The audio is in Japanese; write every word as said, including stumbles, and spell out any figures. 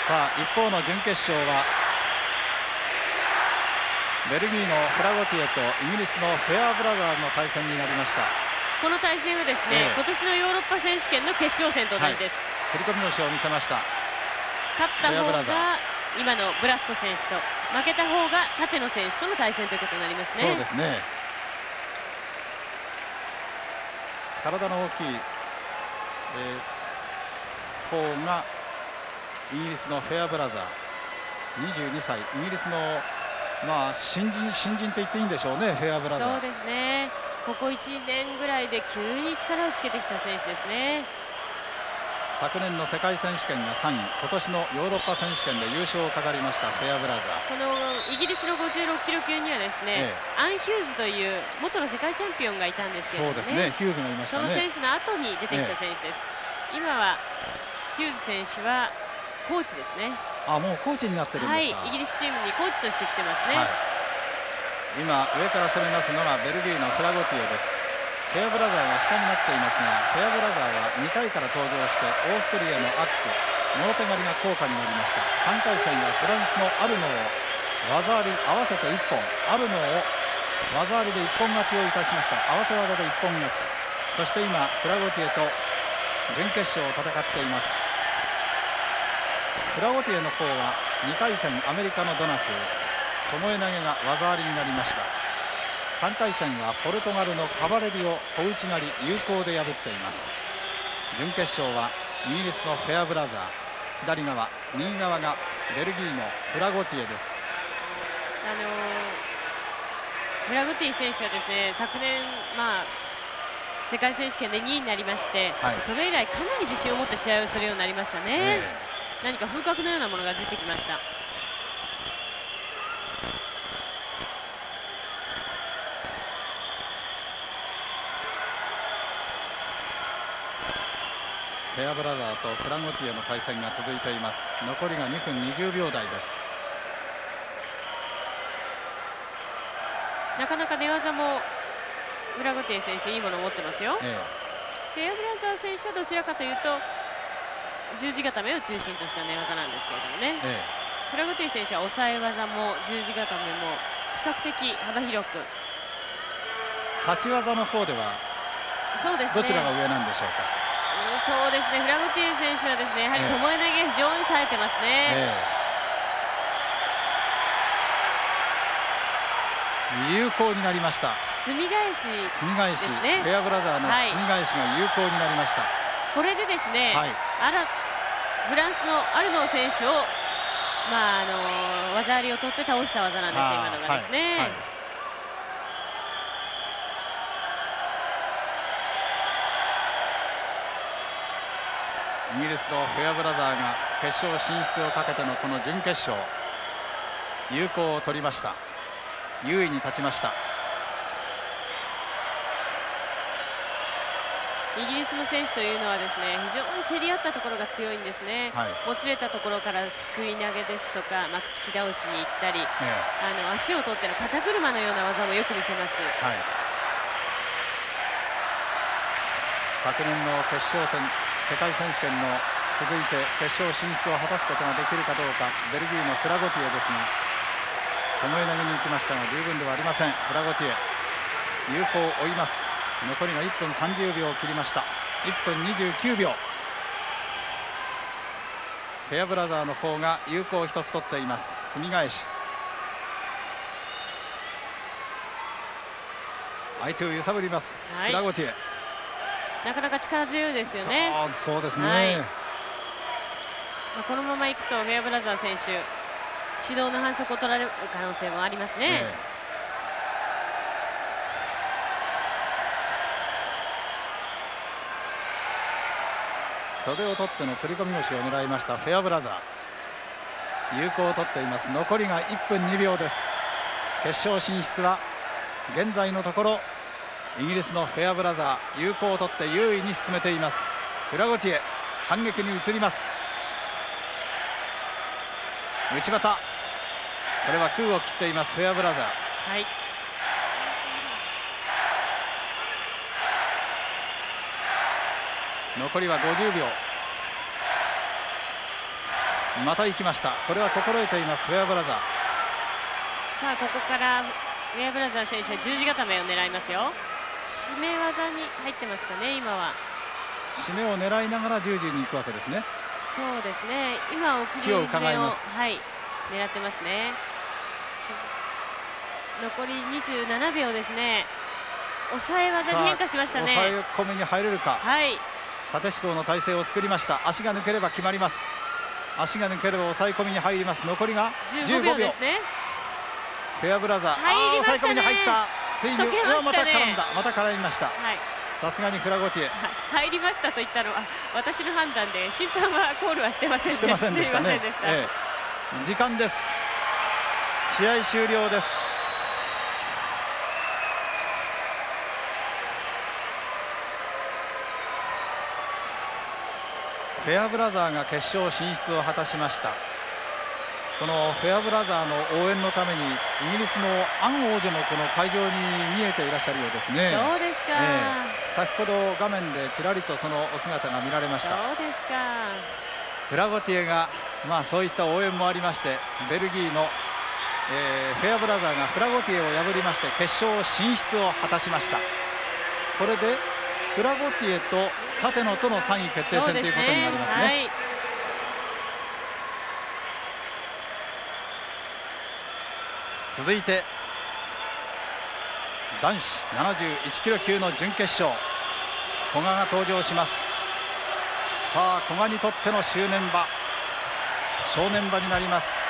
さあ一方の準決勝はベルギーのフラゴティエとイギリスのフェアブラザーズの対戦になりました。 この対戦はですね、ええ、今年のヨーロッパ選手権の決勝戦と同じです。 はい、釣り込み腰を見せました。 勝った方が今のブラスコ選手と、負けた方が立野選手との対戦ということになりますね。 そうですね。体の大きい、えー、方がイギリスのフェアブラザー、にじゅうにさい、イギリスのまあ新人新人と言っていいんでしょうね、フェアブラザー。 そうですね。ここいちねんぐらいで急に力をつけてきた選手ですね。 昨年の世界選手権がさんい、今年のヨーロッパ選手権で優勝を飾りましたフェアブラザー。 このイギリスのごじゅうろっキロ級にはですね、ええ、アン・ヒューズという元の世界チャンピオンがいたんですけれどもね。 そうですね、ヒューズがいましたね。 その選手の後に出てきた選手です。ええ、今はヒューズ選手はコーチですね。 あ、もうコーチになってるんですか。 はい、イギリスチームにコーチとして来てますね。はい、 今上から攻めますのがベルギーのフラゴティエです。フェアブラザーが下になっていますが、フェアブラザーはにかいから登場してオーストリアのアック、モロテ狩りが効果になりました。さんかい戦はフランスのアルノを技あり合わせていっぽん、アルノを技ありで一本勝ちをいたしました。合わせ技で一本勝ち。そして今フラゴティエと準決勝を戦っています。フラゴティエの方はにかい戦アメリカのドナフ、巴投げが技ありになりました。さんかい戦はポルトガルのカバレリを小内刈り有効で破っています。準決勝はイギリスのフェアブラザー、左側、右側がベルギーのフラゴティエです。 あのー、フラゴティエ選手はですね、昨年まあ世界選手権でにいになりまして、はい、それ以来かなり自信を持って試合をするようになりましたね。えー、何か風格のようなものが出てきました。 フェアブラザーとフラゴティエの対戦が続いています。残りがにふんにじゅうびょうだいです。 なかなか寝技もフラゴティエ選手いいものを持ってますよ。ええ、フェアブラザー選手はどちらかというと十字固めを中心とした寝技なんですけれどもね、ええ、フラゴティエ選手は抑え技も十字固めも比較的幅広く。 立ち技の方ではそうですね、どちらが上なんでしょうか。 そうですね、フラゴティエ選手はですね、やはり巴投げ非常に冴えてますね。ええ、有効になりました。 隅返しですね。 返し、フェアブラザーの隅返しが有効になりました。はい、 これでですね、はい、あらフランスのアルノー選手をまああの技ありを取って倒した技なんです今のがですね。はいはい、 イギリスのフェアブラザーが決勝進出をかけてのこの準決勝、有効を取りました。優位に立ちました。 イギリスの選手というのはですね、非常に競り合ったところが強いんですね。はい、もつれたところからすくい投げですとか巻き突き倒しに行ったり、ええ、あの足を取っての肩車のような技もよく見せます。はい、 昨年の決勝戦、世界選手権の続いて決勝進出を果たすことができるかどうか、ベルギーのフラゴティエですが、巴投げに行きましたが十分ではありません。フラゴティエ有効を追います。残りがいっぷんさんじゅうびょうを切りました。いっぷんにじゅうきゅうびょう。フェアブラザーの方が有効をひとつ取っています。隅返し、相手を揺さぶります、はい、フラゴティエ。 なかなか力強いですよね。 あ、そうですね。はい、まあ、このままいくとフェアブラザー選手、指導の反則を取られる可能性もありますね。ええ、 袖を取っての釣り込み腰を狙いましたフェアブラザー、有効を取っています。残りがいっぷんにびょうです。決勝進出は現在のところイギリスのフェアブラザー、有効を取って優位に進めています。フラゴティエ反撃に移ります。内股、これは空を切っていますフェアブラザー。はい、残りはごじゅうびょう。 また行きました。これは心得ていますフェアブラザー。 さあここからフェアブラザー選手は十字固めを狙いますよ。締め技に入ってますかね。今は締めを狙いながら十字に行くわけですね。 そうですね。今送り締めをはい狙ってますね。残りにじゅうななびょうですね。抑え技に変化しましたね。 抑え込みに入れるか。 はい。 縦四股の体勢を作りました。足が抜ければ決まります。足が抜ければ抑え込みに入ります。残りがじゅうごびょうですね。フェアブラザー、 入りましたね。 抑え込みに入った。ついに、 ね、 また絡んだ。また絡みました。さすがにフラゴティエ。 入りましたと言ったのは私の判断で、審判はコールはしてませんでした。 してませんでしたね。ええ、時間です。試合終了です。フェアブラザーが決勝進出を果たしました。このフェアブラザーの応援のためにイギリスのアン王女もこの会場に見えていらっしゃるようですね。 そうですか、えー、先ほど画面でちらりとそのお姿が見られました。 そうですか。 フラゴティエが、まあ、そういった応援もありまして、ベルギーの、えー、フェアブラザーがフラゴティエを破りまして決勝進出を果たしました。これでフラゴティエと立野とのさんい決定戦ということになりますね。はい、続いて男子ななじゅういちキロ級の準決勝、古賀が登場します。さあ古賀にとっての正念場正念場になります。